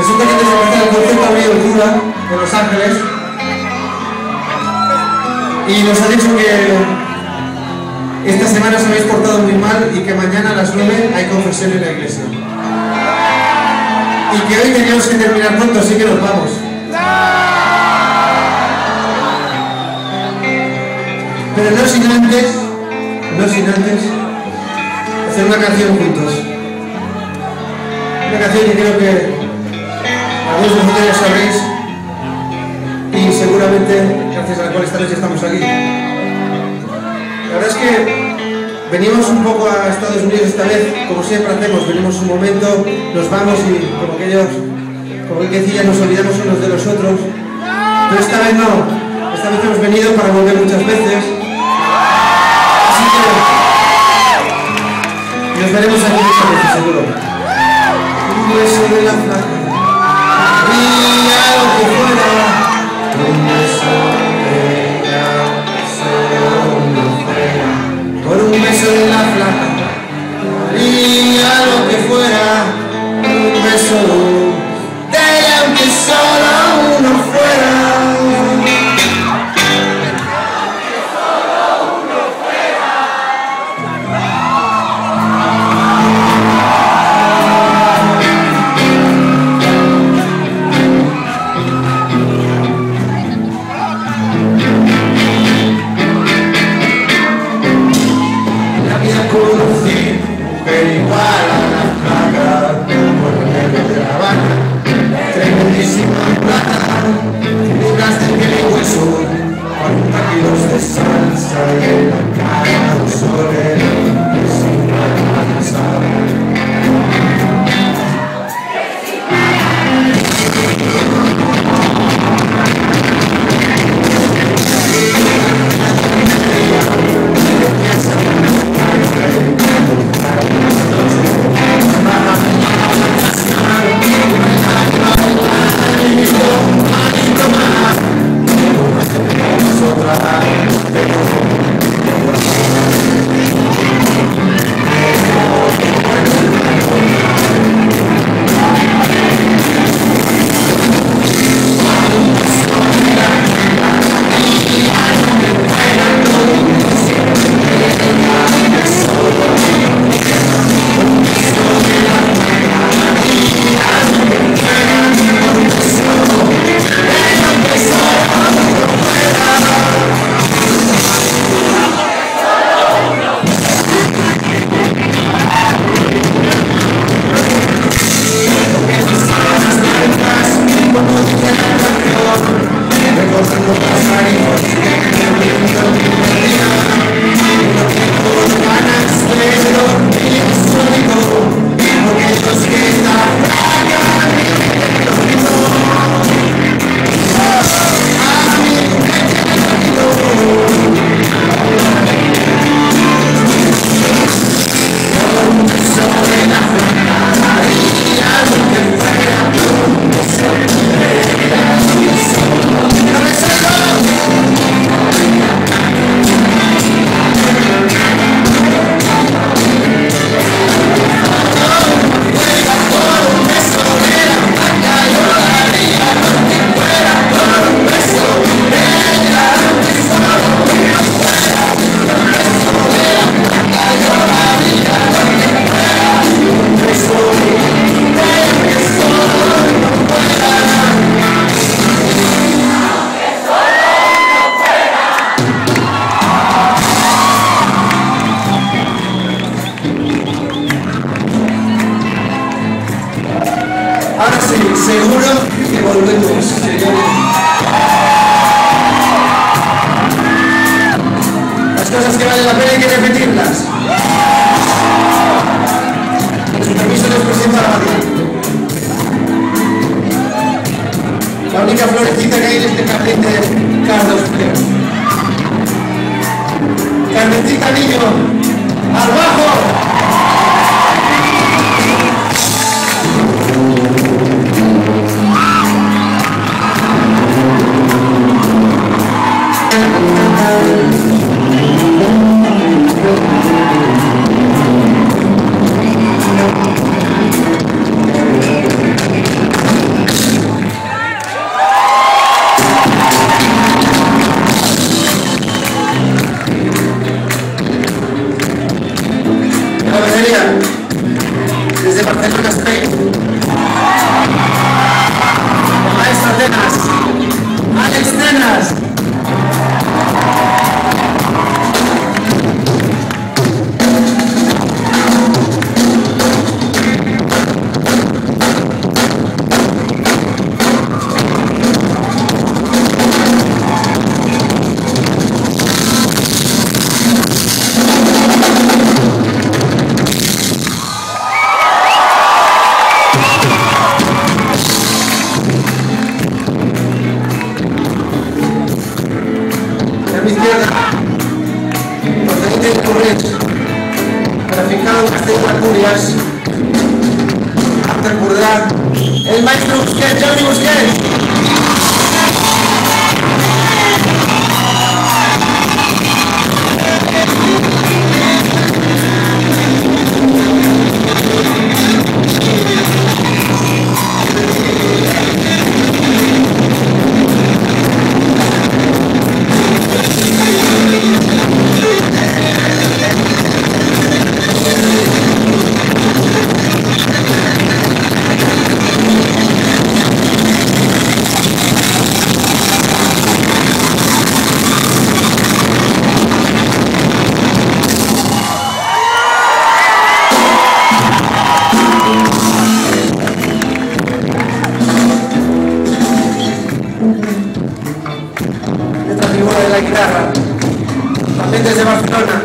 Resulta que antes de empezar el concierto ha venido el cura de Los Ángeles y nos ha dicho que esta semana os habéis portado muy mal y que mañana a las 9 hay confesión en la iglesia. Y que hoy teníamos que terminar pronto, así que nos vamos. Pero no sin antes hacer una canción juntos. Una canción que creo que algunos de vosotros ya sabréis y seguramente gracias a la cual esta noche estamos aquí. La verdad es que venimos un poco a Estados Unidos esta vez, como siempre hacemos, venimos un momento, nos vamos y como que decía, nos olvidamos unos de los otros. Pero esta vez no, esta vez hemos venido para volver muchas veces. Así que nos veremos aquí muchas veces, seguro. Un beso de la flaca, y lo que fuera, un beso de ella, solo uno fuera. Por un beso de la flaca, y lo que fuera, un beso de ella, aunque solo uno fuera. Seguro que volvemos, señores. Las cosas que valen la pena hay que repetirlas. Con su permiso les presento a la madre. La única florecita que hay en este jardín de Carlos Pérez. Carmencita, niño, al bajo. desde Barcelona, Spain. El maestro Atenas, Alex Tenas. A mi izquierda, procedente de Correts, graficado en Castelló Asturias, Arthur Burdá, el maestro Busquets, Jordi Busquets. Esta figura de la guitarra, también desde Barcelona,